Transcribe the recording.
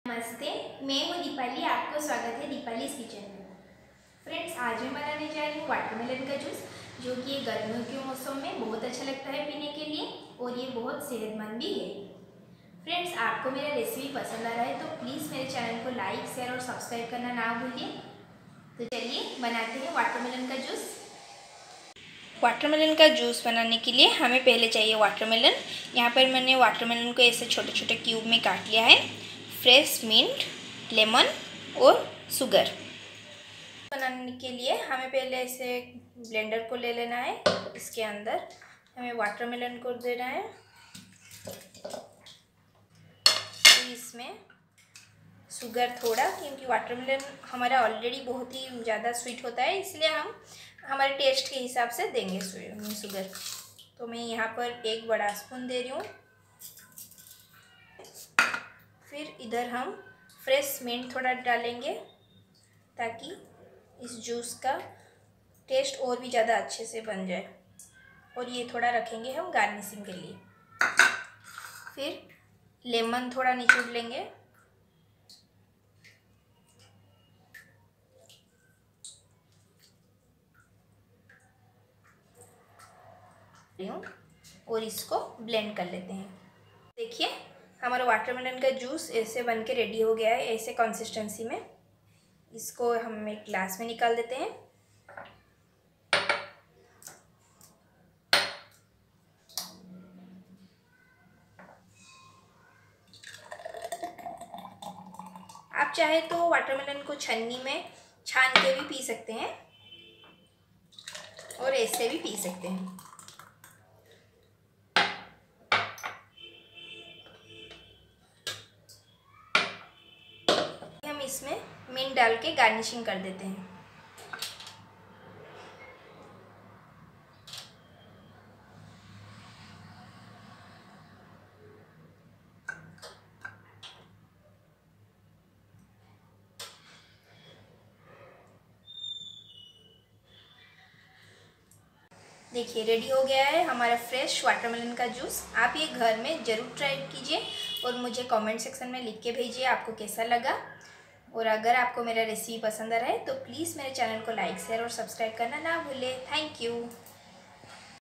नमस्ते, मैं हूँ दीपाली। आपको स्वागत है दीपालीज़ किचन में। फ्रेंड्स, आज मैं बनाने जा रही हूँ वाटरमेलन का जूस, जो कि ये गर्मियों के मौसम में बहुत अच्छा लगता है पीने के लिए और ये बहुत सेहतमंद भी है। फ्रेंड्स, आपको मेरा रेसिपी पसंद आ रहा है तो प्लीज़ मेरे चैनल को लाइक, शेयर और सब्सक्राइब करना ना भूलिए। तो चलिए बनाते हैं वाटरमेलन का जूस। वाटरमेलन का जूस बनाने के लिए हमें पहले चाहिए वाटरमेलन। यहाँ पर मैंने वाटरमेलन को ऐसे छोटे छोटे क्यूब में काट लिया है। फ्रेश मिंट, लेमन और शुगर। बनाने के लिए हमें पहले ऐसे ब्लेंडर को ले लेना है। इसके अंदर हमें वाटरमेलन को देना है। तो इसमें शुगर थोड़ा, क्योंकि वाटरमेलन हमारा ऑलरेडी बहुत ही ज़्यादा स्वीट होता है, इसलिए हम हमारे टेस्ट के हिसाब से देंगे शुगर। तो मैं यहाँ पर 1 बड़ा स्पून दे रही हूँ। फिर इधर हम फ्रेश मिंट थोड़ा डालेंगे ताकि इस जूस का टेस्ट और भी ज़्यादा अच्छे से बन जाए। और ये थोड़ा रखेंगे हम गार्निशिंग के लिए। फिर लेमन थोड़ा निचोड़ लेंगे। और इसको ब्लेंड कर लेते हैं। देखिए, हमारा वाटरमेलन का जूस ऐसे बन के रेडी हो गया है, ऐसे कंसिस्टेंसी में। इसको हम एक ग्लास में निकाल देते हैं। आप चाहे तो वाटरमेलन को छन्नी में छान के भी पी सकते हैं और ऐसे भी पी सकते हैं। हम इसमें मिंट डाल के गार्निशिंग कर देते हैं। देखिए, रेडी हो गया है हमारा फ्रेश वाटरमेलन का जूस। आप ये घर में ज़रूर ट्राई कीजिए और मुझे कमेंट सेक्शन में लिख के भेजिए आपको कैसा लगा। और अगर आपको मेरा रेसिपी पसंद आ रहा है तो प्लीज़ मेरे चैनल को लाइक, शेयर और सब्सक्राइब करना ना भूलें। Thank you.